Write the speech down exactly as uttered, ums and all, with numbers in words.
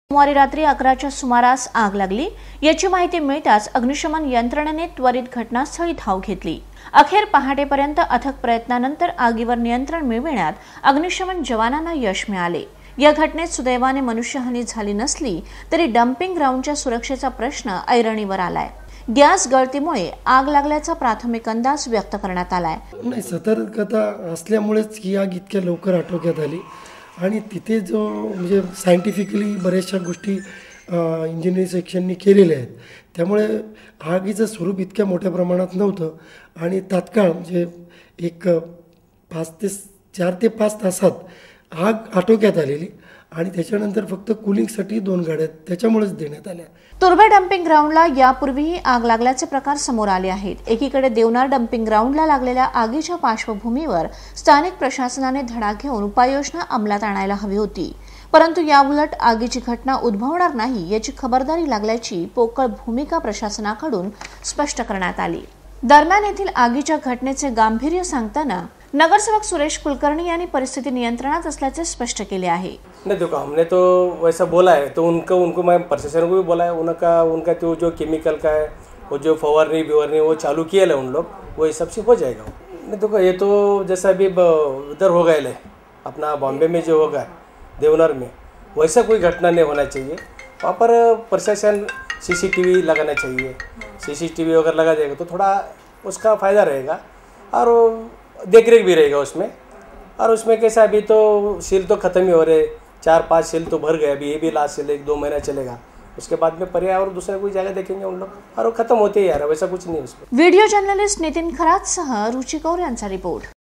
सोमवारी रात्री अकराच्या सुमारास आग लागली। याची माहिती मिळताच अग्निशमन यंत्रणेने त्वरित घटनास्थळी धाव घेतली। अखेर पहाटेपर्यंत अथक प्रयत्नानंतर आगीवर नियंत्रण मिळविण्यात अग्निशमन जवानांना यश मिळाले। या घटनेत सुदैवाने मनुष्यहानी झाली नसली तरी डंपिंग ग्राउंडच्या सुरक्षेचा प्रश्न ऐरणीवर आलाय। गॅस गळतीमुळे आग लागल्याचा प्राथमिक अंदाज व्यक्त करण्यात आलाय। नाही, सतर्कता असल्यामुळेच ही आग इतक्या लवकर आटोक्यात आली आणि तिथे जो म्हणजे सायंटिफिकली बऱ्याचशा गोष्टी इंजिनिअरिंग सेक्शननी केलेल्या आहेत, त्यामुळे आगीचं स्वरूप इतक्या मोठ्या प्रमाणात नव्हतं आणि तात्काळ म्हणजे एक पाच ते चार ते पाच तासात आग आटोक्यात आलेली आणि त्याच्यानंतर फक्त कूलिंगसाठी दोन गाड्या त्याच्यामुळेच देण्यात आल्या। तुर्भे डंपिंग ग्राउंडला यापूर्वीही आग लागल्याचे प्रकार समोर आले आहेत। एकीकडे देवनार डंपिंग ग्राउंडला लागलेल्या आगीच्या पार्श्वभूमीवर स्थानिक प्रशासनाने धडा घेऊन उपाययोजना अंमलात आणायला हवी होती, परंतु याउलट आगीची घटना उद्भवणार नाही याची खबरदारी लागल्याची पोकळ भूमिका प्रशासनाकडून स्पष्ट करण्यात आली। दरम्यान येथील आगीच्या घटनेचे गांभीर्य सांगताना नगरसेवक सुरेश कुलकर्णी यांनी परिस्थिती नियंत्रणात असल्याचे स्पष्ट केले आहे। नहीं देखो, हमने तो वैसा बोला है, तो उनको उनको मैं प्रशासन को भी बोला है, उनका उनका तो जो केमिकल का है वो जो फवारनी बिवरनी वो चालू किया है उन लोग, वो ये सब से हो जाएगा। नहीं देखो, ये तो जैसा अभी उधर हो गए अपना बॉम्बे में जो होगा देवनार में, वैसा कोई घटना नहीं होना चाहिए। वहाँ पर प्रशासन सीसीटीवी लगाना चाहिए। सीसीटीवी अगर लगा देगा तो थोड़ा उसका फ़ायदा रहेगा और देख रेख भी रहेगा उसमें। और उसमें कैसा अभी तो सील तो ख़त्म ही हो रहे, चार पांच सील तो भर गए, अभी ये भी लास्ट सील एक दो महीना चलेगा, उसके बाद में पर्याय और दूसरा कोई जगह देखेंगे उन लोग और वो खत्म होते ही यार, वैसा कुछ नहीं है उसमें। वीडियो जर्नलिस्ट नितिन खरात सह रुचि कौर यांचा रिपोर्ट।